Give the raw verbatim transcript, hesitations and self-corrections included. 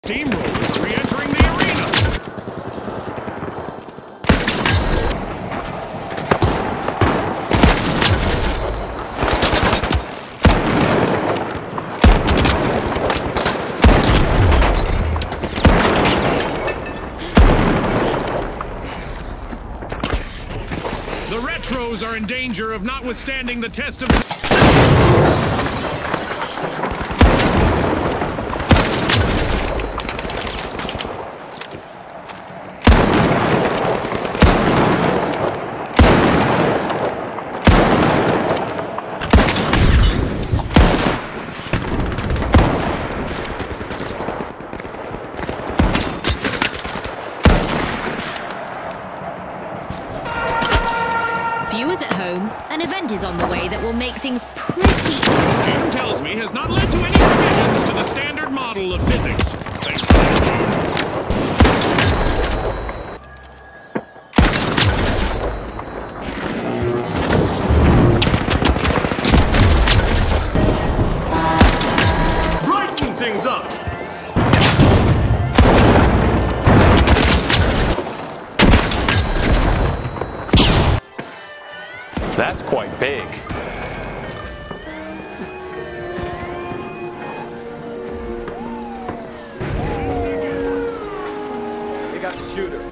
Steamrollers are re-entering the arena! The retros are in danger of not withstanding the test of... Viewers at home, an event is on the way that will make things pretty interesting. Jim tells me has not led to any revisions to the standard model of physics. Thanks for that, Jim. Brighten things up! That's quite big. They got the shooter.